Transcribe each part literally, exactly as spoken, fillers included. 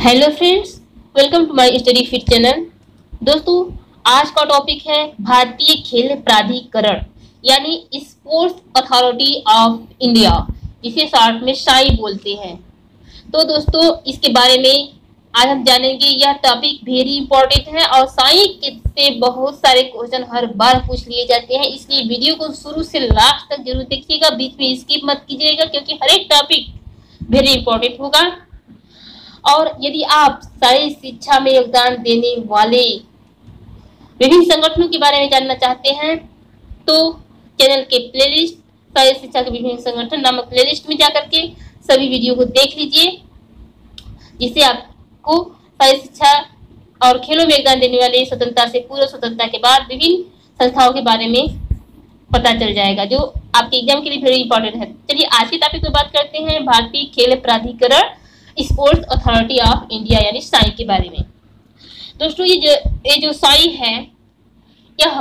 Hello friends, welcome to my study fit channel. दोस्तों, आज का टॉपिक है भारतीय खेल प्राधिकरण यानी स्पोर्ट्स अथॉरिटी ऑफ इंडिया, जिसे शॉर्ट में साई बोलते हैं। तो दोस्तों, इसके बारे में आज हम जानेंगे। यह टॉपिक वेरी इंपॉर्टेंट है और साई से बहुत सारे क्वेश्चन हर बार पूछ लिए जाते हैं, इसलिए वीडियो को शुरू से लास्ट तक जरूर देखिएगा, बीच में स्किप मत कीजिएगा, क्योंकि हर एक टॉपिक वेरी इंपॉर्टेंट होगा। और यदि आप सारी शिक्षा में योगदान देने वाले विभिन्न संगठनों के बारे में जानना चाहते हैं तो चैनल के प्लेलिस्ट सारी शिक्षा के विभिन्न संगठन नामक प्लेलिस्ट में जाकर के सभी वीडियो को देख लीजिए, जिससे आपको सारी शिक्षा और खेलों में योगदान देने वाले स्वतंत्रता से पूर्व स्वतंत्रता के बाद विभिन्न संस्थाओं के बारे में पता चल जाएगा, जो आपके एग्जाम के लिए वेरी इंपॉर्टेंट है। चलिए आज के टॉपिक पर बात करते हैं भारतीय खेल प्राधिकरण स्पोर्ट्स अथॉरिटी ऑफ इंडिया यानी साई के बारे में। दोस्तों, ये जो ये जो साई है, यह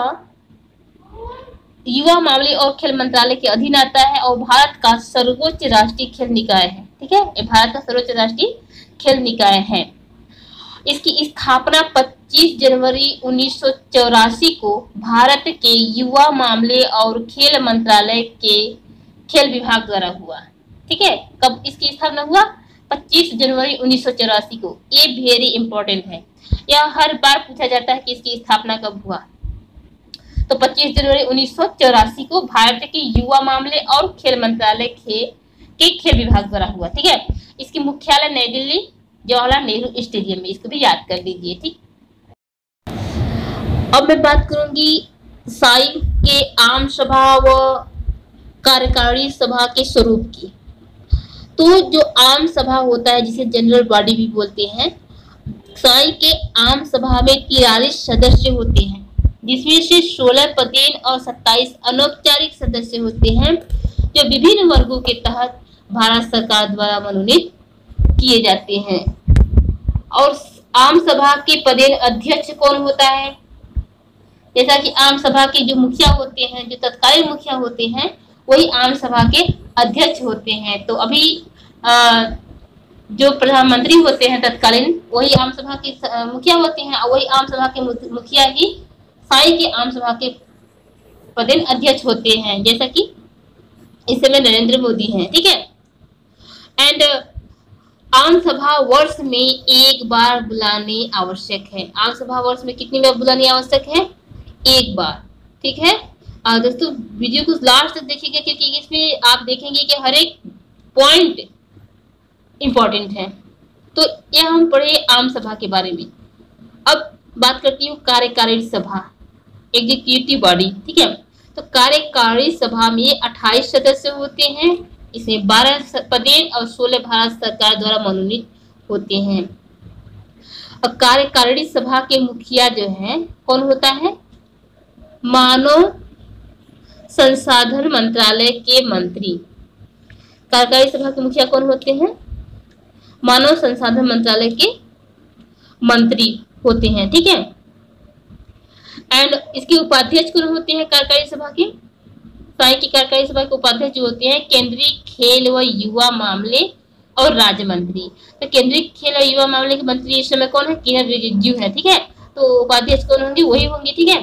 युवा मामले और खेल मंत्रालय के अधीन आता है और भारत का सर्वोच्च राष्ट्रीय खेल निकाय है। ठीक है, ये भारत का सर्वोच्च राष्ट्रीय खेल निकाय है। इसकी स्थापना पच्चीस जनवरी उन्नीस सौ चौरासी को भारत के युवा मामले और खेल मंत्रालय के खेल विभाग द्वारा हुआ। ठीक है, कब इसकी स्थापना हुआ? पच्चीस जनवरी उन्नीस सौ चौरासी को। ये वेरी इंपॉर्टेंट है, यह हर बार पूछा जाता है कि इसकी स्थापना कब हुआ। तो पच्चीस जनवरी उन्नीस सौ चौरासी को भारत के युवा मामले और खेल मंत्रालय के, के खेल विभाग द्वारा हुआ। ठीक है, इसकी मुख्यालय नई दिल्ली जवाहरलाल नेहरू स्टेडियम में, इसको भी याद कर लीजिए। ठीक, अब मैं बात करूंगी साई के आम सभा व कार्यकारिणी सभा के स्वरूप की। तो जो आम सभा होता है, जिसे जनरल बॉडी भी बोलते हैं, साई के आम सभा में तिरालीस सदस्य होते हैं, जिसमें से सोलह पदेन और सत्ताईस अनौपचारिक सदस्य होते हैं, जो विभिन्न वर्गों के तहत भारत सरकार द्वारा मनोनीत किए जाते हैं। और आम सभा के पदेन अध्यक्ष कौन होता है? जैसा कि आम सभा के जो मुखिया होते हैं, जो तत्कालीन मुखिया होते हैं, वही आम सभा के अध्यक्ष होते हैं। तो अभी आ, जो प्रधानमंत्री होते हैं तत्कालीन, वही आम सभा के मुखिया होते हैं, और वही आम सभा के मुखिया ही साई के आम सभा के पदेन अध्यक्ष होते हैं, जैसा कि इस समय नरेंद्र मोदी हैं। ठीक है, एंड आम सभा वर्ष में एक बार बुलाने आवश्यक है। आम सभा वर्ष में कितनी बार बुलानी आवश्यक है? एक बार। ठीक है, और दोस्तों वीडियो को लास्ट तक देखिएगा, क्योंकि इसमें आप देखेंगे कि हर एक पॉइंट इंपॉर्टेंट है। तो यह हम पढ़े आम सभा के बारे में। अब बात करती हूँ कार्यकारिणी सभा, एग्जीक्यूटिव बॉडी। ठीक है, तो कार्यकारिणी सभा में अट्ठाईस सदस्य होते हैं, इसमें बारह पदेन और सोलह भारत सरकार द्वारा मनोनीत होते हैं। अब कार्यकारिणी सभा के मुखिया जो है कौन होता है? मानव संसाधन मंत्रालय के मंत्री। कार्यकारिणी सभा के मुखिया कौन होते हैं? मानव संसाधन मंत्रालय के मंत्री होते हैं। ठीक है, एंड इसके उपाध्यक्ष कौन होते हैं कार्यकारिणी सभा के? साई की कार्यकारिणी सभा के उपाध्यक्ष जो होते हैं केंद्रीय खेल व युवा मामले और राज्य मंत्री। तो केंद्रीय खेल और युवा मामले के मंत्री इस समय कौन है? किरण रिजिजू है। ठीक है, तो उपाध्यक्ष कौन होंगे? वही होंगे। ठीक है,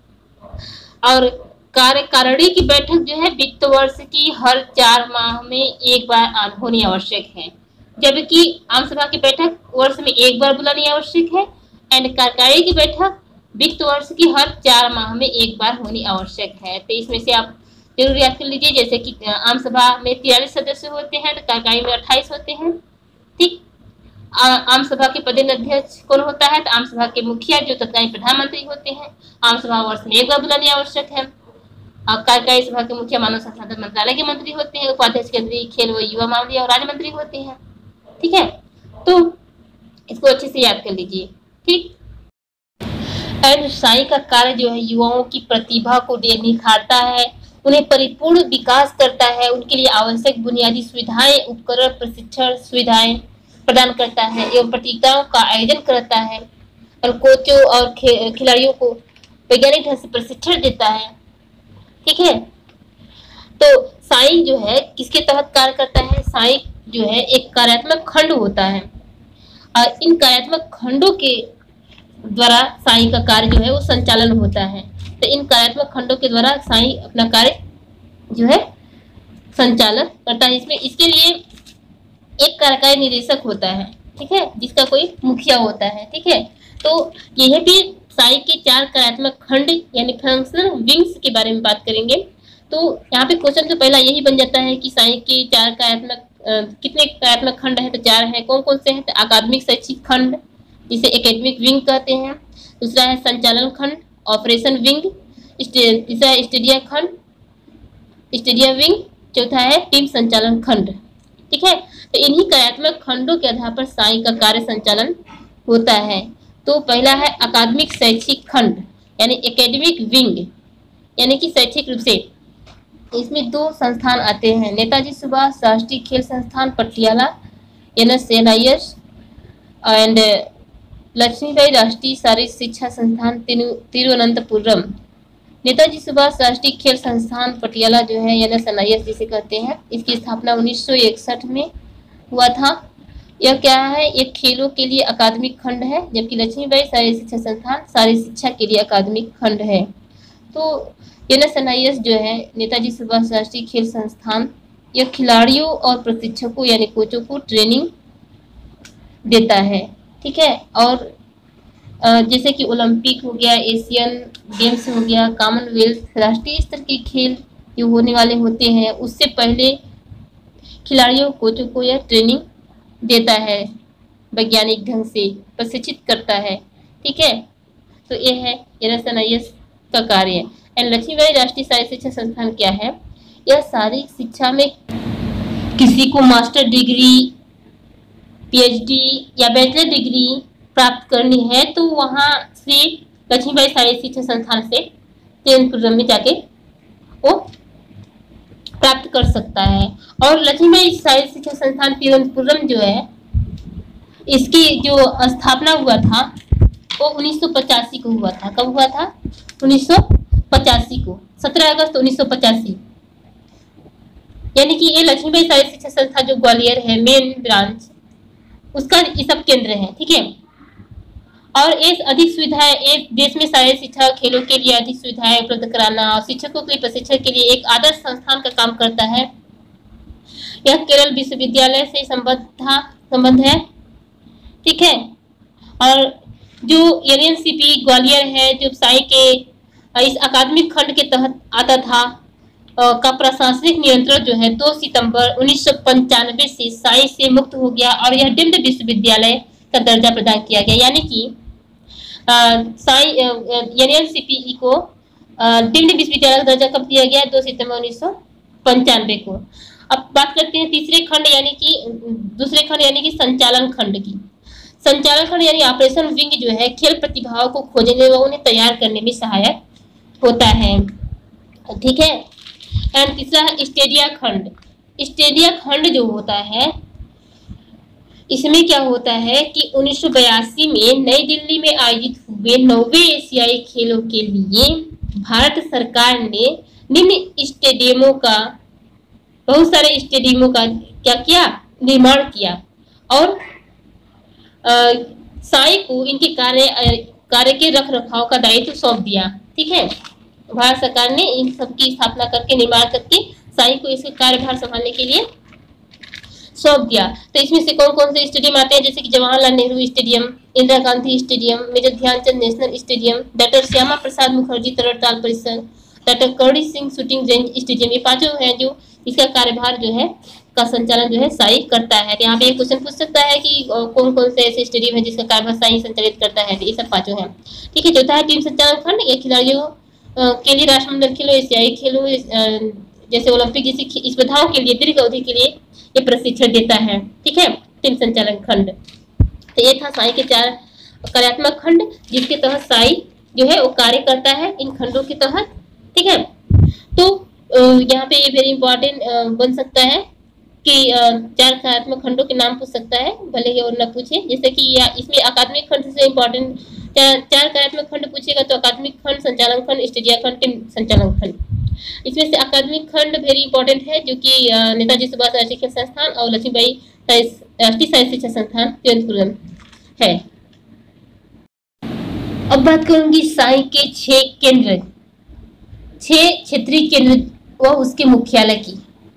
और कार्यकारिणी की बैठक जो है वित्त वर्ष की हर चार माह में एक बार होनी आवश्यक है, जबकि आम सभा की बैठक वर्ष में एक बार बुलानी आवश्यक है, एंड कार्यकारिणी की बैठक वित्त वर्ष की हर चार माह में एक बार होनी आवश्यक है। तो इसमें से आप जरूर याद कर लीजिए, जैसे कि आम सभा में तिरालीस सदस्य होते हैं, तो कार्यकारिणी में अट्ठाईस होते हैं। ठीक, आम सभा के पदेन अध्यक्ष कौन होता है? तो आम सभा के मुखिया जो तत्कालीन प्रधानमंत्री होते हैं। आम सभा वर्ष में एक बार बुलानी आवश्यक है। कार्यकारिणी सभा के मुखिया मानव संसाधन मंत्रालय के मंत्री होते हैं, उपाध्यक्ष केंद्रीय खेल व युवा मामले और राज्य मंत्री होते हैं। ठीक है, तो इसको अच्छे से याद कर लीजिए। ठीक, एंड साई का कार्य जो है युवाओं की प्रतिभा को निखारता है, उन्हें परिपूर्ण विकास करता है, उनके लिए आवश्यक बुनियादी सुविधाएं, उपकरण, प्रशिक्षण सुविधाएं प्रदान करता है एवं प्रतियोगिताओं का आयोजन करता है, और कोचों और खिलाड़ियों को वैज्ञानिक ढंग से प्रशिक्षण देता है। ठीक है, तो साई जो है किसके तहत कार्य करता है? साई जो है एक कार्यात्मक खंड होता है और इन कार्यात्मक खंडों के द्वारा साई का कार्य जो है वो संचालन होता है। तो इन कार्यात्मक खंडों के द्वारा साई अपना कार्य जो है संचालन करता है। इसमें इसके लिए एक कार्यकारी निदेशक होता है, ठीक है, जिसका कोई मुखिया होता है, ठीक है। तो यह भी साई के चार कार्यात्मक खंड यानी फंक्शनल विंग्स के बारे में बात करेंगे। तो यहाँ पे क्वेश्चन तो पहला यही बन जाता है कि साई के चार कार्यात्मक कितने कार्यात्मक खंड है, तो चार है। कौन कौन से हैं? तो अकादमिक शैक्षिक खंड जिसे एकेडमिक विंग कहते हैं, दूसरा है संचालन खंड ऑपरेशन विंग, तीसरा है स्टेडियम खंड स्टेडियम विंग, चौथा है टीम संचालन खंड, ठीक है। तो इन्हीं कार्यात्मक खंडों के आधार पर साई का कार्य संचालन होता है। तो पहला है अकादमिक शैक्षिक खंड यानी एकेडमिक विंग, यानी कि शैक्षिक रूप से इसमें दो संस्थान आते हैं, नेताजी सुभाष राष्ट्रीय खेल संस्थान Patiala N S N I S and Laxmibai राष्ट्रीय शारीरिक शिक्षा संस्थान तिरुवनंतपुरम। नेताजी सुभाष राष्ट्रीय खेल संस्थान पटियाला जो है N S N I S जिसे कहते हैं, इसकी स्थापना उन्नीस सौ इकसठ में हुआ था। यह क्या है? एक खेलों के लिए अकादमिक खंड है, जबकि लक्ष्मीबाई शारीरिक शिक्षा संस्थान शारीरिक शिक्षा के लिए अकादमिक खंड है। तो N S N I S जो है नेताजी सुभाष राष्ट्रीय खेल संस्थान, यह खिलाड़ियों और प्रशिक्षकों यानी कोचों को ट्रेनिंग देता है, ठीक है। और जैसे कि ओलंपिक हो गया, एशियन गेम्स हो गया, कॉमनवेल्थ, राष्ट्रीय स्तर के खेल जो होने वाले होते हैं, उससे पहले खिलाड़ियों कोचों को यह ट्रेनिंग देता है, वैज्ञानिक ढंग से प्रशिक्षित करता है, ठीक है। तो ये है N S N I S का कार्य। एंड लक्ष्मीबाई राष्ट्रीय शारीरिक शिक्षा संस्थान क्या है? यह शारीरिक शिक्षा में किसी को मास्टर डिग्री, पीएचडी या बैचलर डिग्री प्राप्त करनी है तो वहाँ से लक्ष्मीबाई शारीरिक शिक्षा संस्थान से तिरुवनंतपुरम में जाके वो प्राप्त कर सकता है। और लक्ष्मीबाई शारीरिक शिक्षा संस्थान तिरुवनंतपुरम जो है, इसकी जो स्थापना हुआ था वो उन्नीस सौ पचासी को हुआ था। कब हुआ था? उन्नीस सौ पचासी को, सत्रह अगस्त उन्नीस सौ पचासी। यानी कि ये लक्ष्मीबाई शारीरिक शिक्षा संस्थान जो ग्वालियर है मेन ब्रांच, उसका ये सब केंद्र है, ठीक है। और ये अधिक सुविधाएं, एक देश में शारीरिक शिक्षा खेलों के लिए अधिक सुविधाएं उपलब्ध कराना और शिक्षकों के लिए प्रशिक्षण के लिए एक आदर्श संस्थान का काम करता है। यह केरल विश्वविद्यालय से संबद्ध था संबंध है, ठीक है। और जो N N C P Gwalior है, जो साई के इस अकादमिक खंड के तहत आता था, का प्रशासनिक नियंत्रण जो है दो सितंबर उन्नीस सौ पंचानवे से साई से मुक्त हो गया और यह डीम्ड विश्वविद्यालय का दर्जा प्रदान किया गया। यानी कि SAI N N C P E को डीम्ड विश्वविद्यालय का दर्जा कब दिया गया? दो सितंबर उन्नीस सौ पंचानवे को। अब बात करते हैं तीसरे खंड यानी कि दूसरे खंड यानी कि संचालन खंड की। संचालन खंड यानी ऑपरेशन विंग जो है खेल प्रतिभाओं को खोजने व उन्हें तैयार करने में सहायक होता है, ठीक है। एंड तीसरा है स्टेडिया खंड। स्टेडिया खंड जो होता है, इसमें क्या होता है कि उन्नीस सौ बयासी में नई दिल्ली में आयोजित हुए नौवे एशियाई खेलों के लिए भारत सरकार ने निम्न स्टेडियमों का बहुत सारे स्टेडियमों का क्या किया? निर्माण किया और आ, साई को इनके कार्य कार्य के रख रखाव का दायित्व सौंप दिया, ठीक है। भारत सरकार ने इन सब की स्थापना करके निर्माण करके साई को इसके कार्यभार संभालने के लिए सौंप दिया। तो इसमें से कौन कौन से स्टेडियम आते हैं? जैसे कि Jawaharlal Nehru stadium, Indira Gandhi stadium, major Dhyanchand national stadium, doctor Shyama Prasad Mukherjee तरल परिसर, doctor Karni Singh shooting range stadium. ये पांचों हैं जो इसका कार्यभार जो है का संचालन जो है साई करता है। यहाँ पे एक क्वेश्चन पूछ सकता है कि कौन कौन से ऐसे स्टेडियम है जिसका कार्यभार साई संचालित करता है? ये सब पांचों हैं, ठीक है। चौथा है टीम संचालन खंड। ये खिलाड़ियों के लिए राष्ट्रमंडल खेलों, एशियाई खेलों जैसे ओलंपिक जैसी स्पर्धाओं के लिए दीर्घ अवधि के लिए ये प्रशिक्षण देता है, ठीक है, टीम संचालन खंड। तो ये था साई के चार कार्यात्मक खंड जिसके तहत साई जो है वो कार्य करता है इन खंडों के तहत, ठीक है। तो यहाँ पे ये वेरी इंपॉर्टेंट बन सकता है कि चार कार्यात्मक खंडों के नाम पूछ सकता है, भले ही और न पूछे। जैसे कि इसमें अकादमिक खंड से इम्पोर्टेंट चार चार कार्यात्मक खंड पूछेगा तो अकादमिक खंड, संचालन खंड, स्टेडिया खंड, टीम संचालन खंड। इसमें से अकादमिक खंड वेरी इंपॉर्टेंट है जो कि नेताजी सुभाष राष्ट्रीय खेल संस्थान और लक्ष्मीबाई राष्ट्रीय शारीरिक शिक्षा संस्थान तिरुवनंतपुरम है। अब बात करूंगी साई के छह केंद्र, छह क्षेत्रीय केंद्र व उसके मुख्यालय की।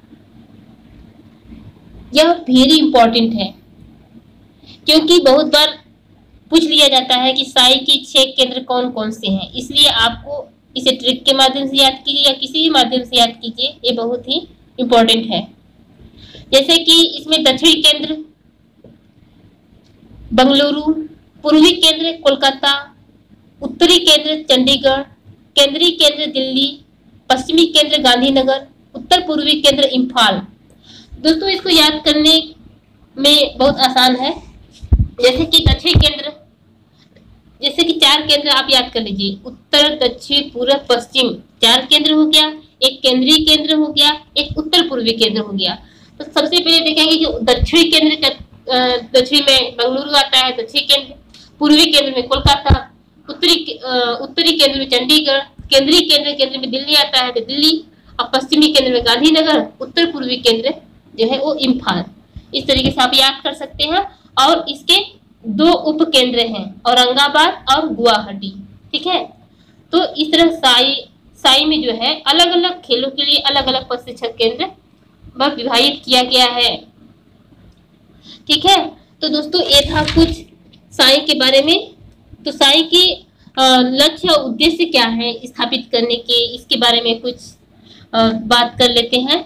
यह वेरी इंपॉर्टेंट है क्योंकि बहुत बार पूछ लिया जाता है कि साई के छह केंद्र कौन कौन से हैं, इसलिए आपको इसे ट्रिक के माध्यम से याद कीजिए या किसी भी माध्यम से याद कीजिए, ये बहुत ही इंपॉर्टेंट है। जैसे कि इसमें दक्षिणी केंद्र बंगलुरु, पूर्वी केंद्र कोलकाता, उत्तरी केंद्र चंडीगढ़, केंद्रीय केंद्र दिल्ली, पश्चिमी केंद्र गांधीनगर, उत्तर पूर्वी केंद्र इम्फाल। दोस्तों इसको याद करने में बहुत आसान है। जैसे कि दक्षिणी केंद्र, जैसे कि चार केंद्र आप याद कर लीजिए, उत्तर दक्षिण पूर्व पश्चिम, चार केंद्र हो गया, एक केंद्रीय केंद्र हो गया, एक उत्तर पूर्वी केंद्र हो गया। तो सबसे पहले देखेंगे कि दक्षिणी केंद्र, दक्षिणी में बेंगलुरु आता है, दक्षिणी केंद्र, पूर्वी केंद्र में कोलकाता, उत्तरी उत्तरी केंद्र में चंडीगढ़, केंद्रीय केंद्र केंद्र में दिल्ली आता है तो दिल्ली, और पश्चिमी केंद्र में गांधीनगर, उत्तर पूर्वी केंद्र जो है वो इम्फाल। इस तरीके से आप याद कर सकते हैं। और इसके दो उप केंद्र हैं, औरंगाबाद और गुवाहाटी, ठीक है। तो इस तरह साई साई में जो है अलग अलग खेलों के लिए अलग अलग प्रशिक्षण केंद्र विभाजित किया गया है, ठीक है। तो दोस्तों ये था कुछ साई के बारे में। तो साई के लक्ष्य और उद्देश्य क्या है स्थापित करने के, इसके बारे में कुछ आ, बात कर लेते हैं।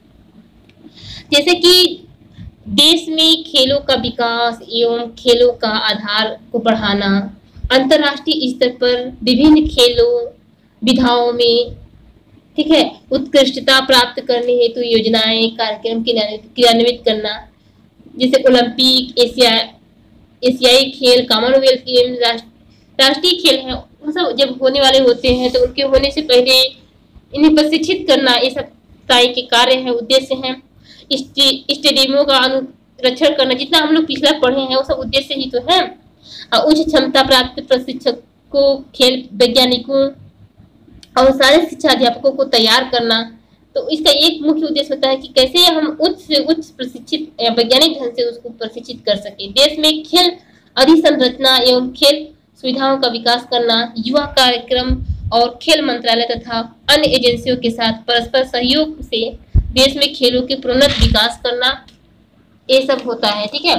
जैसे कि देश में खेलों का विकास एवं खेलों का आधार को बढ़ाना, अंतर्राष्ट्रीय स्तर पर विभिन्न खेलों विधाओं में, ठीक है, उत्कृष्टता प्राप्त करने हेतु योजनाएं कार्यक्रम क्रियान्वित करना, जैसे ओलंपिक, एशिया एशियाई खेल, कॉमनवेल्थ गेम, राष्ट्रीय खेल है, वो सब जब होने वाले होते हैं तो उनके होने से पहले इन्हें प्रशिक्षित करना, ये सब साई के कार्य है, उद्देश्य है। स्टेडियमों का अनुरक्षण करना, जितना हम लोग पिछला पढ़े हैं वो सब उद्देश्य ही तो है। उच्च क्षमता प्राप्त प्रशिक्षकों, खेल वैज्ञानिकों और सारे शिक्षा अध्यापकों को तैयार करना। तो इसका एक मुख्य उद्देश्य होता है कि कैसे हम उच्च से उच्च प्रशिक्षित वैज्ञानिक ढंग से उसको प्रशिक्षित कर सके। देश में खेल अधिसंरचना एवं खेल सुविधाओं का विकास करना, युवा कार्यक्रम और खेल मंत्रालय तथा अन्य एजेंसियों के साथ परस्पर सहयोग से देश में खेलों के प्रोन्नत विकास करना, ये सब होता है, ठीक है।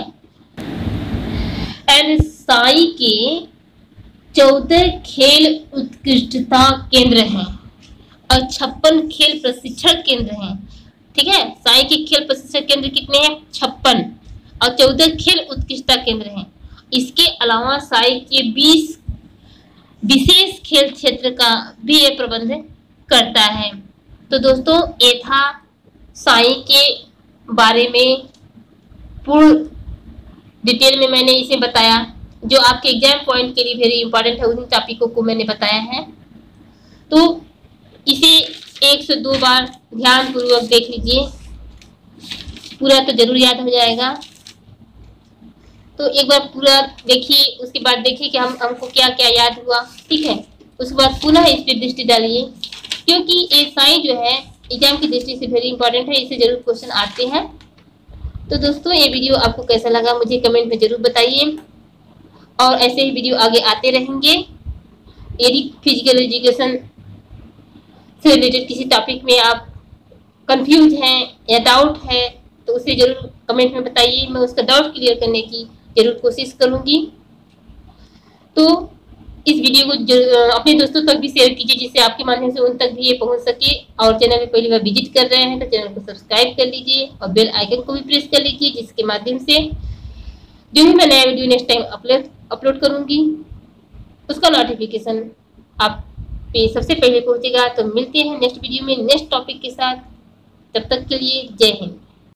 एंड साई के चौदह खेल उत्कृष्टता केंद्र हैं और छप्पन खेल प्रशिक्षण केंद्र हैं, ठीक है। साई के खेल प्रशिक्षण केंद्र कितने हैं? छप्पन, और चौदह खेल उत्कृष्टता केंद्र हैं। इसके अलावा साई के बीस विशेष खेल क्षेत्र का भी ये प्रबंध करता है। तो दोस्तों ये था साई के बारे में पूर्ण डिटेल में मैंने इसे बताया, जो आपके एग्जाम पॉइंट के लिए वेरी इंपॉर्टेंट है, उन टॉपिकों को मैंने बताया है। तो इसे एक से दो बार ध्यान पूर्वक देख लीजिए, पूरा तो जरूर याद हो जाएगा। तो एक बार पूरा देखिए, उसके बाद देखिए कि हम हमको क्या क्या याद हुआ, ठीक है। उसके बाद पुनः इस पर दृष्टि डालिए, क्योंकि ये साई जो है एग्जाम की दृष्टि से वेरी इंपॉर्टेंट है, इससे जरूर क्वेश्चन आते हैं। तो दोस्तों ये वीडियो आपको कैसा लगा मुझे कमेंट में जरूर बताइए, और ऐसे ही वीडियो आगे आते रहेंगे। यदि फिजिकल एजुकेशन से रिलेटेड किसी टॉपिक में आप कंफ्यूज हैं या डाउट है तो उसे जरूर कमेंट में बताइए, मैं उसका डाउट क्लियर करने की जरूर कोशिश करूंगी। तो इस वीडियो को अपने दोस्तों तक भी शेयर कीजिए, जिससे आपके माध्यम से उन तक भी ये पहुंच सके। और चैनल में पहली बार विजिट कर रहे हैं तो चैनल को सब्सक्राइब कर लीजिए और बेल आइकन को भी प्रेस कर लीजिए, जिसके माध्यम से जो भी मैं नया video next time upload upload करूंगी उसका नोटिफिकेशन आप पे सबसे पहले पहुंचेगा। तो मिलते हैं नेक्स्ट वीडियो में नेक्स्ट टॉपिक के साथ, तब तक के लिए जय हिंद।